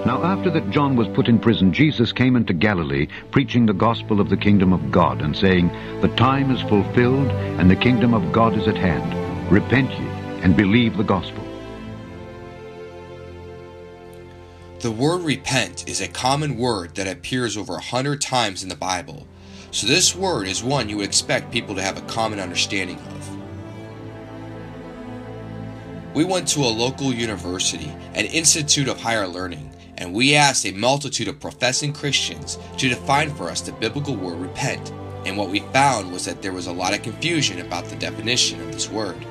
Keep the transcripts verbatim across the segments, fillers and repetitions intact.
Now after that John was put in prison, Jesus came into Galilee, preaching the gospel of the kingdom of God, and saying, The time is fulfilled, and the kingdom of God is at hand. Repent ye, and believe the gospel. The word repent is a common word that appears over a hundred times in the Bible, so this word is one you would expect people to have a common understanding of. We went to a local university, an institute of higher learning, and we asked a multitude of professing Christians to define for us the biblical word repent, and what we found was that there was a lot of confusion about the definition of this word.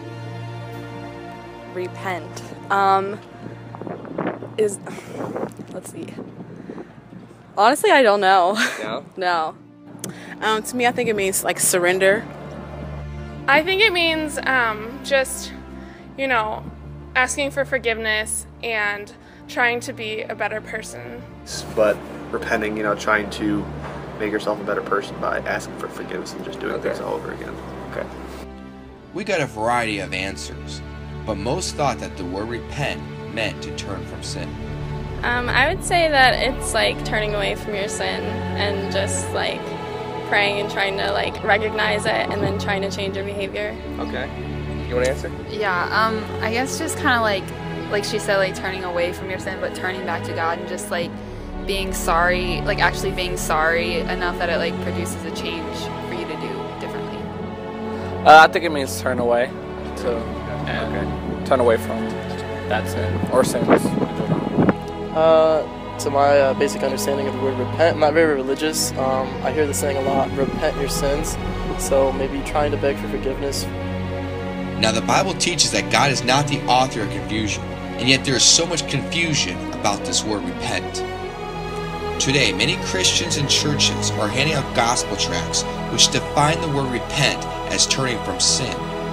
Repent. Um, is, let's see. Honestly, I don't know. No? No. Um, to me, I think it means like surrender. I think it means um, just, you know, asking for forgiveness and trying to be a better person. But repenting, you know, trying to make yourself a better person by asking for forgiveness and just doing Okay. things all over again. Okay. We got a variety of answers, but most thought that the word repent meant to turn from sin. Um, I would say that it's like turning away from your sin and just like praying and trying to like recognize it and then trying to change your behavior. Okay. You want to answer? Yeah, um, I guess just kind of like, like she said, like turning away from your sin, but turning back to God and just like being sorry, like actually being sorry enough that it like produces a change for you to do differently. Uh, I think it means turn away to and okay. turn away from that sin or sins. Uh, to my uh, basic understanding of the word repent, I'm not very religious. Um, I hear the saying a lot, repent your sins. So maybe trying to beg for forgiveness. Now the Bible teaches that God is not the author of confusion, and yet there is so much confusion about this word repent. Today, many Christians and churches are handing out gospel tracts which define the word repent as turning from sin.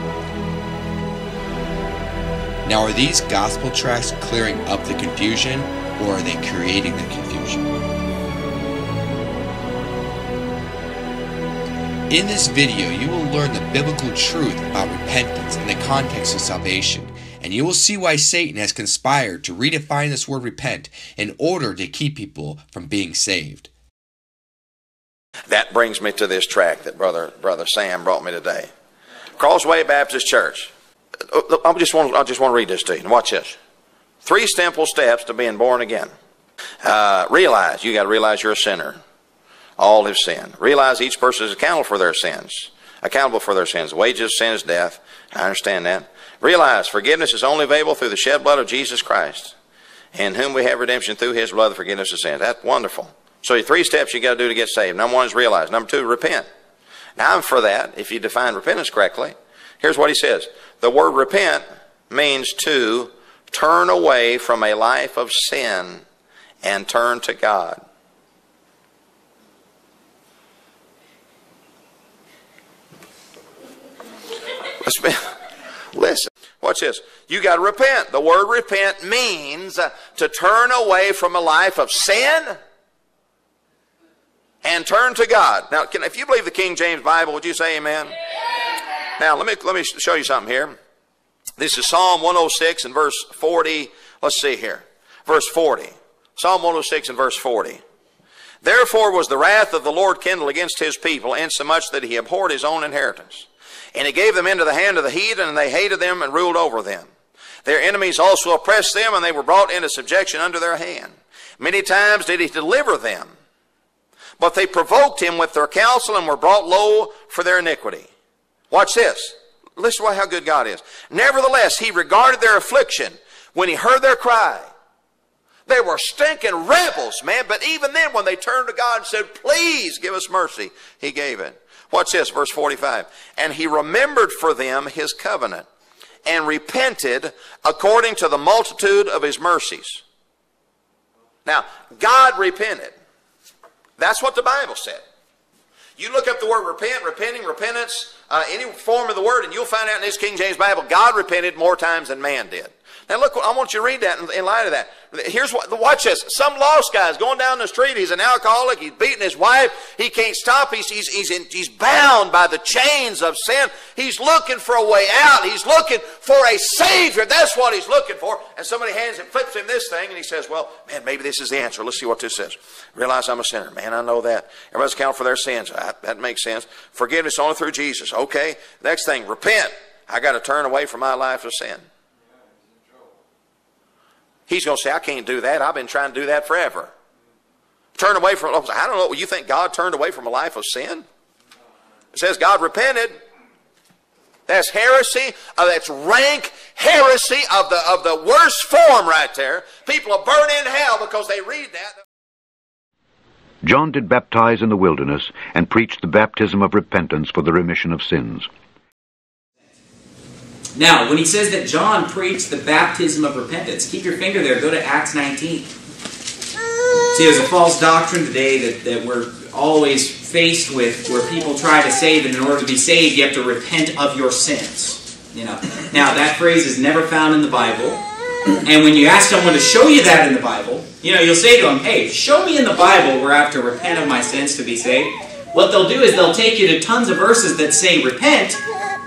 Now, are these gospel tracts clearing up the confusion, or are they creating the confusion? In this video, you will learn the biblical truth about repentance in the context of salvation, and you will see why Satan has conspired to redefine this word repent in order to keep people from being saved. That brings me to this tract that Brother Brother Sam brought me today. Crossway Baptist Church. I just want I just want to read this to you. Watch this. Three simple steps to being born again. Uh, realize you got to realize you're a sinner. All have sinned. Realize each person is accountable for their sins. Accountable for their sins. The wages of sin is death. I understand that. Realize forgiveness is only available through the shed blood of Jesus Christ, in whom we have redemption through His blood, the forgiveness of sins. That's wonderful. So three steps you got to do to get saved. Number one is realize. Number two, repent. Now I'm for that. If you define repentance correctly, here's what he says. The word repent means to turn away from a life of sin and turn to God. Listen, watch this. You got to repent. The word repent means uh, to turn away from a life of sin and turn to God. Now, can, if you believe the King James Bible, would you say amen? Amen. Now, let me let me show you something here. This is Psalm one oh six and verse forty. Let's see here. Verse forty. Psalm one oh six and verse forty. Therefore was the wrath of the Lord kindled against His people, insomuch that He abhorred His own inheritance. And He gave them into the hand of the heathen, and they hated them and ruled over them. Their enemies also oppressed them, and they were brought into subjection under their hand. Many times did He deliver them, but they provoked Him with their counsel and were brought low for their iniquity. Watch this. Listen to how good God is. Nevertheless, He regarded their affliction when He heard their cry. They were stinking rebels, man. But even then, when they turned to God and said, please give us mercy, He gave it. Watch this, verse forty-five. And He remembered for them His covenant and repented according to the multitude of His mercies. Now, God repented. That's what the Bible said. You look up the word repent, repenting, repentance, uh, any form of the word, and you'll find out in this King James Bible, God repented more times than man did. Now look, I want you to read that in, in light of that. Here's what, watch this. Some lost guy's going down the street. He's an alcoholic. He's beating his wife. He can't stop. He's, he's, he's, in, he's bound by the chains of sin. He's looking for a way out. He's looking for a Savior. That's what he's looking for. And somebody hands him, flips him this thing, and he says, well, man, maybe this is the answer. Let's see what this says. Realize I'm a sinner. Man, I know that. Everybody's account for their sins. That, that makes sense. Forgiveness only through Jesus. Okay. Next thing, repent. I got to turn away from my life of sin. He's going to say, I can't do that. I've been trying to do that forever. Turn away from, I don't know, you think God turned away from a life of sin? It says God repented. That's heresy. Uh, that's rank heresy of the, of the worst form right there. People will burn in hell because they read that. John did baptize in the wilderness and preached the baptism of repentance for the remission of sins. Now, when he says that John preached the baptism of repentance, keep your finger there, go to Acts nineteen. See, there's a false doctrine today that, that we're always faced with where people try to say that in order to be saved, you have to repent of your sins. You know. Now, that phrase is never found in the Bible. And when you ask someone to show you that in the Bible, you know, you'll say to them, hey, show me in the Bible where I have to repent of my sins to be saved. What they'll do is they'll take you to tons of verses that say repent,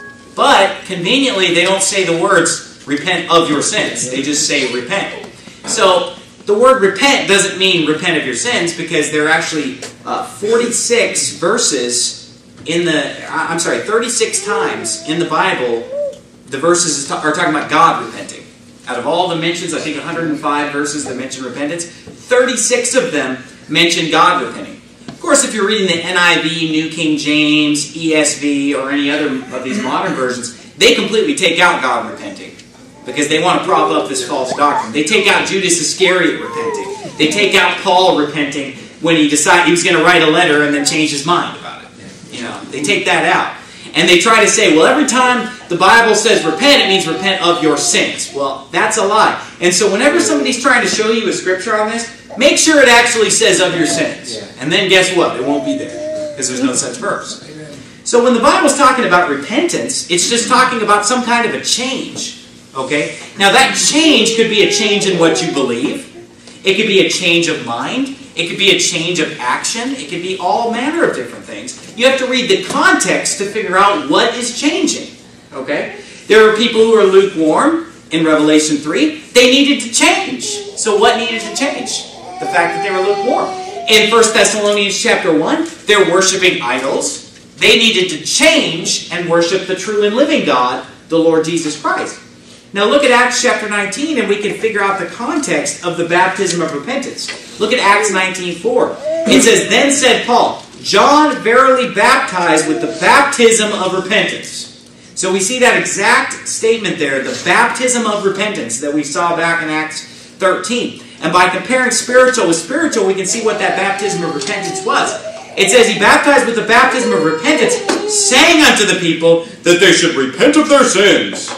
but conveniently they don't say the words repent of your sins. They just say repent. So the word repent doesn't mean repent of your sins, because there are actually uh, forty-six verses in the, I'm sorry, thirty-six times in the Bible the verses are talking about God repenting. Out of all the mentions, I think one hundred five verses that mention repentance, thirty-six of them mention God repenting. Of course, if you're reading the N I V, New King James, E S V, or any other of these modern versions, they completely take out God repenting because they want to prop up this false doctrine. They take out Judas Iscariot repenting. They take out Paul repenting when he decided he was going to write a letter and then change his mind about it. You know, they take that out. And they try to say, well, every time the Bible says repent, it means repent of your sins. Well, that's a lie. And so whenever somebody's trying to show you a scripture on this, make sure it actually says of your sins. And then guess what? It won't be there, because there's no such verse. So when the Bible's talking about repentance, it's just talking about some kind of a change. Okay? Now that change could be a change in what you believe. It could be a change of mind. It could be a change of action. It could be all manner of different things. You have to read the context to figure out what is changing. Okay? There are people who are lukewarm in Revelation three. They needed to change. So what needed to change? The fact that they were lukewarm. In First Thessalonians chapter one, they're worshiping idols. They needed to change and worship the true and living God, the Lord Jesus Christ. Now look at Acts chapter nineteen and we can figure out the context of the baptism of repentance. Look at Acts nineteen four. It says, then said Paul, John verily baptized with the baptism of repentance. So we see that exact statement there, the baptism of repentance that we saw back in Acts thirteen. And by comparing spiritual with spiritual, we can see what that baptism of repentance was. It says he baptized with the baptism of repentance, saying unto the people that they should repent of their sins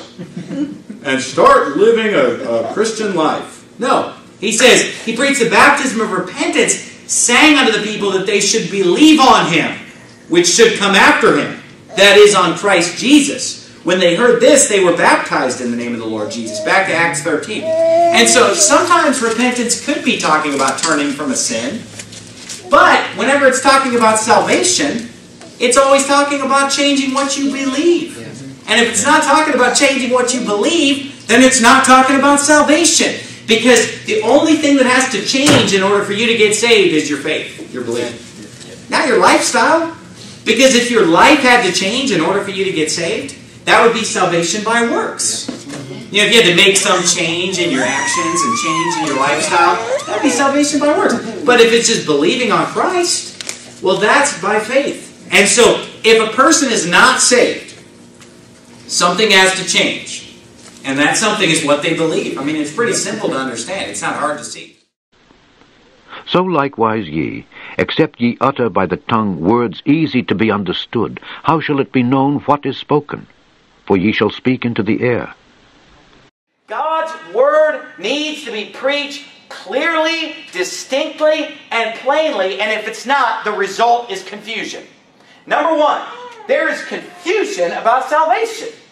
and start living a, a Christian life. No. He says he preached the baptism of repentance, saying unto the people that they should believe on him, which should come after him. That is, on Christ Jesus. When they heard this, they were baptized in the name of the Lord Jesus. Back to Acts thirteen. And so sometimes repentance could be talking about turning from a sin. But whenever it's talking about salvation, it's always talking about changing what you believe. And if it's not talking about changing what you believe, then it's not talking about salvation. Because the only thing that has to change in order for you to get saved is your faith, your belief. Not your lifestyle. Because if your life had to change in order for you to get saved, that would be salvation by works. You know, if you had to make some change in your actions and change in your lifestyle, that would be salvation by works. But if it's just believing on Christ, well, that's by faith. And so, if a person is not saved, something has to change. And that something is what they believe. I mean, it's pretty simple to understand. It's not hard to see. So likewise ye, except ye utter by the tongue words easy to be understood, how shall it be known what is spoken? For ye shall speak into the air. God's Word needs to be preached clearly, distinctly, and plainly, and if it's not, the result is confusion. Number one, there is confusion about salvation.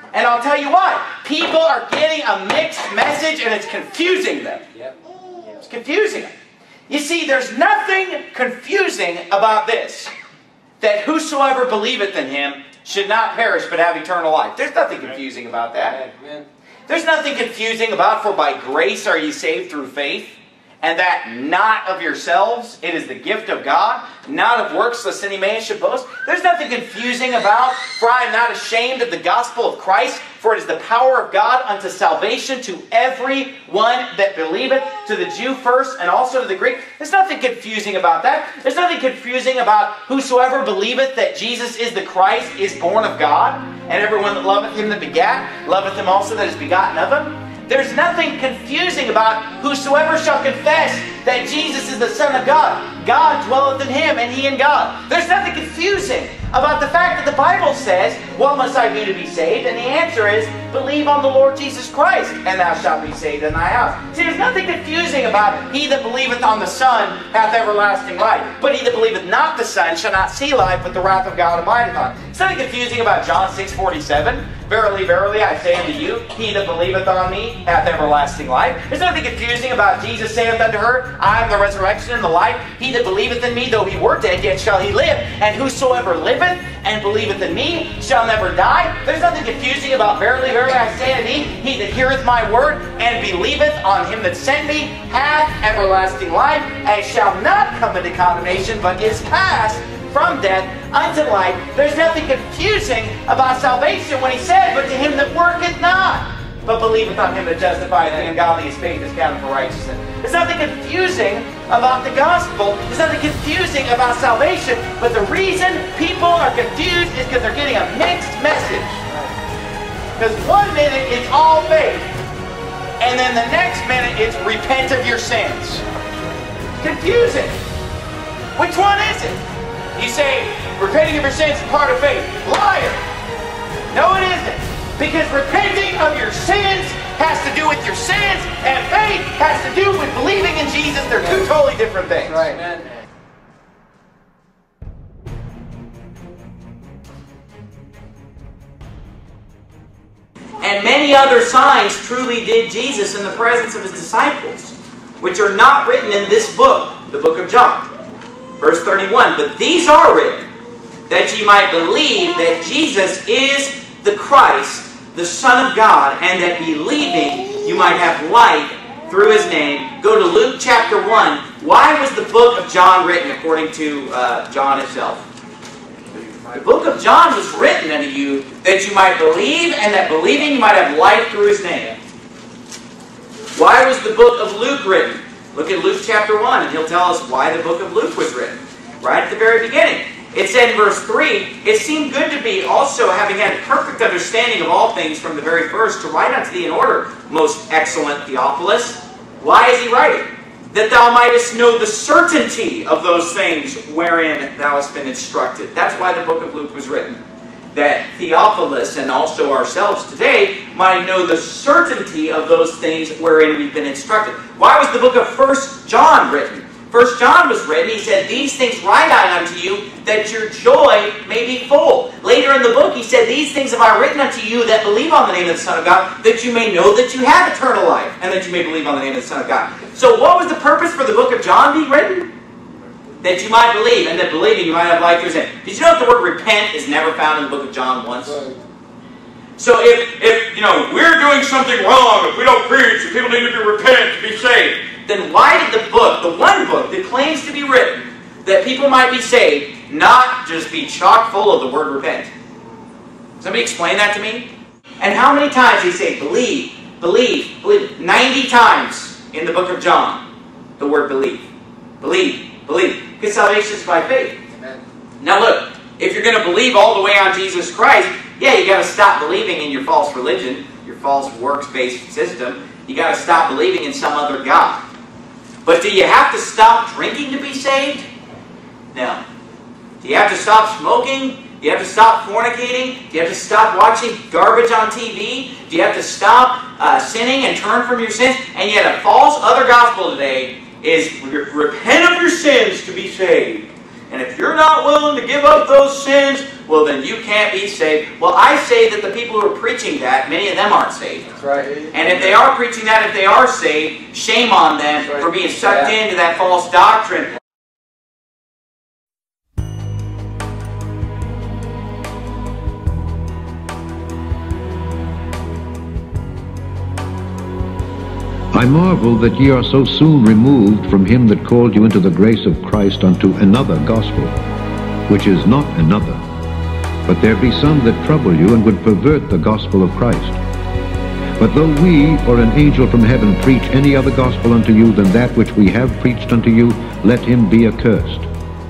And I'll tell you why. People are getting a mixed message and it's confusing them. It's confusing them. You see, there's nothing confusing about this. That whosoever believeth in him should not perish but have eternal life. There's nothing confusing about that. There's nothing confusing about, for by grace are ye saved through faith, and that not of yourselves, it is the gift of God, not of works, lest any man should boast. There's nothing confusing about, for I am not ashamed of the gospel of Christ, for it is the power of God unto salvation to every one that believeth, to the Jew first, and also to the Greek. There's nothing confusing about that. There's nothing confusing about whosoever believeth that Jesus is the Christ is born of God, and everyone that loveth him that begat, loveth him also that is begotten of him. There's nothing confusing about whosoever shall confess that Jesus is the Son of God. God dwelleth in him, and he in God. There's nothing confusing about the fact that the Bible says, what must I do to be saved? And the answer is, believe on the Lord Jesus Christ, and thou shalt be saved in thy house. See, there's nothing confusing about he that believeth on the Son hath everlasting life. But he that believeth not the Son shall not see life, but the wrath of God abideth on him. There's nothing confusing about John six forty-seven. Verily, verily, I say unto you, he that believeth on me hath everlasting life. There's nothing confusing about Jesus saith unto her, I am the resurrection and the life. He that believeth in me, though he were dead, yet shall he live. And whosoever liveth and believeth in me shall never die. There's nothing confusing about verily, verily, I say unto thee, he that heareth my word and believeth on him that sent me hath everlasting life, and shall not come into condemnation, but is passed from death unto life. There's nothing confusing about salvation when he said, but to him that worketh not, but believeth on him that justifieth, the ungodly is faith is counted for righteousness. There's nothing confusing about the gospel. There's nothing confusing about salvation. But the reason people are confused is because they're getting a mixed message. Because one minute it's all faith, and then the next minute it's repent of your sins. Confusing. Which one is it? You say, repenting of your sins is part of faith. Liar! No, it isn't. Because repenting of your sins has to do with your sins, and faith has to do with believing in Jesus. They're two totally different things. Right. And many other signs truly did Jesus in the presence of his disciples, which are not written in this book, the book of John. Verse thirty-one, but these are written, that ye might believe that Jesus is the Christ, the Son of God, and that believing you might have life through his name. Go to Luke chapter one. Why was the book of John written according to uh, John himself? The book of John was written unto you that you might believe, and that believing you might have life through his name. Why was the book of Luke written? Look at Luke chapter one, and he'll tell us why the book of Luke was written. Right at the very beginning. It said in verse three, it seemed good to me also, having had a perfect understanding of all things from the very first, to write unto thee in order, most excellent Theophilus. Why is he writing? That thou mightest know the certainty of those things wherein thou hast been instructed. That's why the book of Luke was written. That Theophilus and also ourselves today might know the certainty of those things wherein we've been instructed. Why was the book of First John written? First John was written, he said, these things write I unto you, that your joy may be full. Later in the book, he said, these things have I written unto you that believe on the name of the Son of God, that you may know that you have eternal life, and that you may believe on the name of the Son of God. So what was the purpose for the book of John being written? That you might believe, and that believing you might have life through his name. Did you know that the word repent is never found in the book of John once? Right. So if, if, you know, we're doing something wrong, if we don't preach, if people need to be repent to be saved, then why did the book, the one book that claims to be written, that people might be saved, not just be chock full of the word repent? Somebody explain that to me? And how many times they say believe, believe, believe? ninety times in the book of John, the word believe. Believe, believe. Because salvation is by faith. Amen. Now look, if you're going to believe all the way on Jesus Christ, yeah, you got to stop believing in your false religion, your false works-based system. You got to stop believing in some other God. But do you have to stop drinking to be saved? No. Do you have to stop smoking? Do you have to stop fornicating? Do you have to stop watching garbage on T V? Do you have to stop uh, sinning and turn from your sins? And yet a false other gospel today is repent of your sins to be saved. And if you're not willing to give up those sins, well, then you can't be saved. Well, I say that the people who are preaching that, many of them aren't saved. That's right. And if they are preaching that, if they are saved, shame on them for being sucked into that false doctrine. I marvel that ye are so soon removed from him that called you into the grace of Christ unto another gospel, which is not another. But there be some that trouble you and would pervert the gospel of Christ. But though we or an angel from heaven preach any other gospel unto you than that which we have preached unto you, let him be accursed.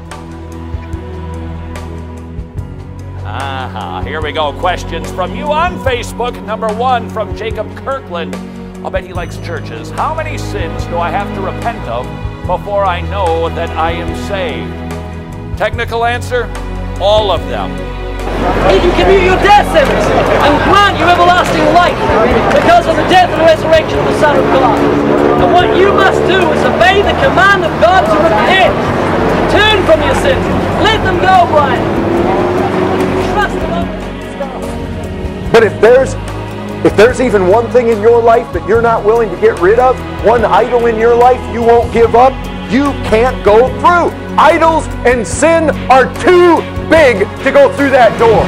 Aha, here we go. Questions from you on Facebook. Number one from Jacob Kirkland. I'll bet he likes churches. How many sins do I have to repent of before I know that I am saved? Technical answer, all of them. He can commute your death sentence and grant you everlasting life because of the death and resurrection of the Son of God. And what you must do is obey the command of God to repent. Turn from your sins. Let them go, Brian. Trust the Lord. But if there's If there's even one thing in your life that you're not willing to get rid of, one idol in your life you won't give up, you can't go through. Idols and sin are too big to go through that door.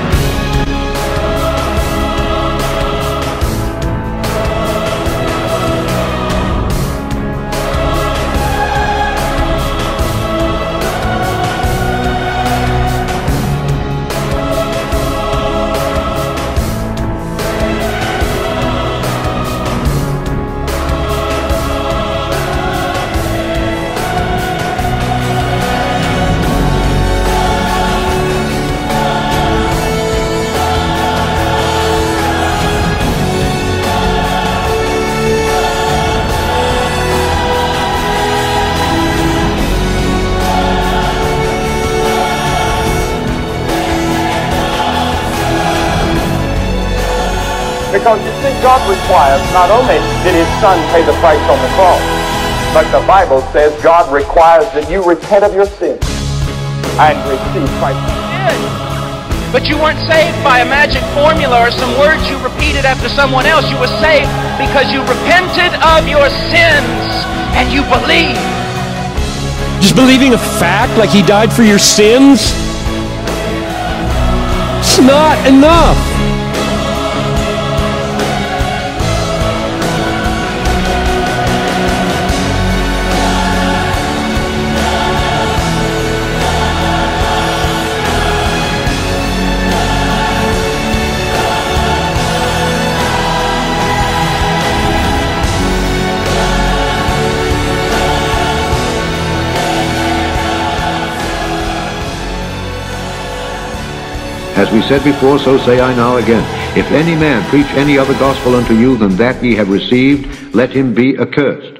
Because you see, God requires not only did His Son pay the price on the cross, but the Bible says God requires that you repent of your sins and receive Christ. But you weren't saved by a magic formula or some words you repeated after someone else. You were saved because you repented of your sins and you believed. Just believing a fact like He died for your sins? It's not enough. As we said before, so say I now again. If any man preach any other gospel unto you than that ye have received, let him be accursed.